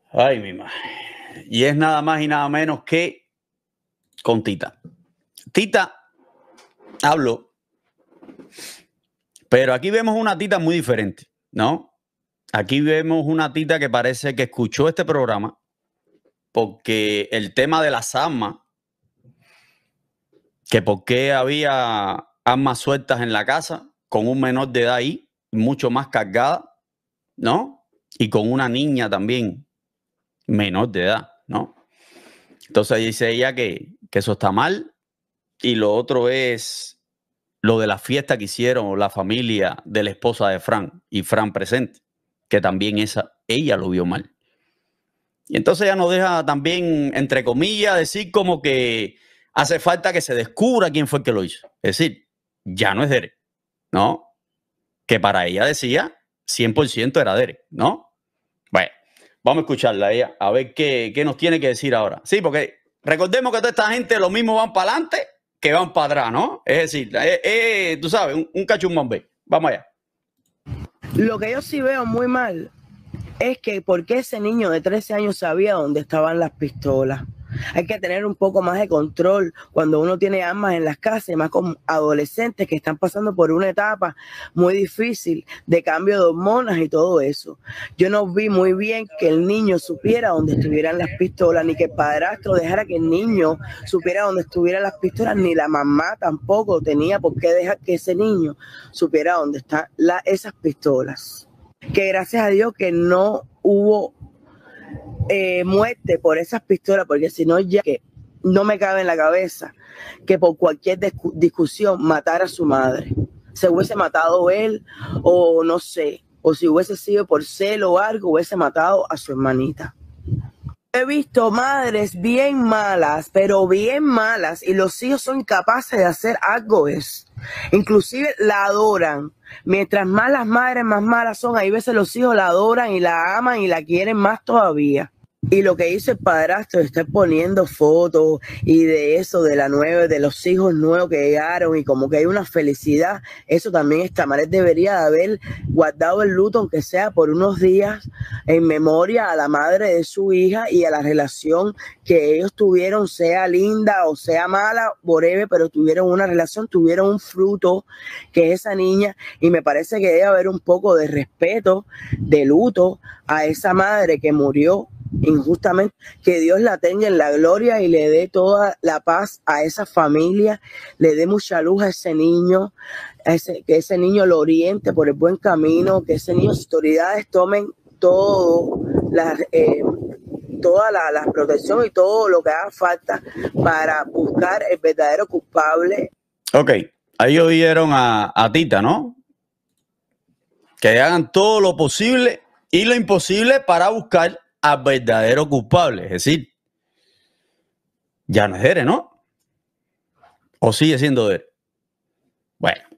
Ay, mi madre. Y es nada más y nada menos que con Tita. Tita habló, pero aquí vemos una Tita muy diferente, ¿no? Aquí vemos una Tita que parece que escuchó este programa porque el tema de las armas, que por qué había armas sueltas en la casa con un menor de edad ahí, mucho más cargada, ¿no? Y con una niña también menor de edad, ¿no? Entonces dice ella que eso está mal. Y lo otro es lo de la fiesta que hicieron la familia de la esposa de Fran y Fran presente, que también ella lo vio mal. Y entonces ella nos deja también, entre comillas, decir como que hace falta que se descubra quién fue el que lo hizo. Es decir, ya no es Derek, ¿no? Que para ella decía 100% era Derek, ¿no? Bueno, vamos a escucharla a ella, a ver qué nos tiene que decir ahora. Sí, porque recordemos que toda esta gente lo mismo van para adelante que van para atrás, ¿no? Es decir, tú sabes, un cachumbambé. Vamos allá. Lo que yo sí veo muy mal es que por qué ese niño de 13 años sabía dónde estaban las pistolas. Hay que tener un poco más de control cuando uno tiene armas en las casas, más con adolescentes que están pasando por una etapa muy difícil de cambio de hormonas y todo eso. Yo no vi muy bien que el niño supiera dónde estuvieran las pistolas, ni que el padrastro dejara que el niño supiera dónde estuvieran las pistolas, ni la mamá tampoco tenía por qué dejar que ese niño supiera dónde están esas pistolas. Que gracias a Dios que no hubo muerte por esas pistolas, porque si no ya que no me cabe en la cabeza que por cualquier discusión matara a su madre. Se hubiese matado él o no sé, o si hubiese sido por celo o algo, hubiese matado a su hermanita. He visto madres bien malas, pero bien malas, y los hijos son incapaces de hacer algo eso. Inclusive la adoran. Mientras más las madres más malas son, hay veces los hijos la adoran y la aman y la quieren más todavía. Y lo que hizo el padrastro de estar poniendo fotos y de eso, de la nueva, de los hijos nuevos que llegaron y como que hay una felicidad, eso también está mal. Él debería de haber guardado el luto, aunque sea por unos días, en memoria a la madre de su hija y a la relación que ellos tuvieron, sea linda o sea mala, whatever, pero tuvieron una relación, tuvieron un fruto que es esa niña, y me parece que debe haber un poco de respeto, de luto a esa madre que murió injustamente. Que Dios la tenga en la gloria y le dé toda la paz a esa familia, le dé mucha luz a ese niño, que ese niño lo oriente por el buen camino, que ese niño, sus autoridades tomen toda la protección y todo lo que haga falta para buscar el verdadero culpable. Ok, ahí oyeron a Tita, ¿no? Que hagan todo lo posible y lo imposible para buscar al verdadero culpable. Es decir, ya no es Derek, ¿no? ¿O sigue siendo Derek? Bueno,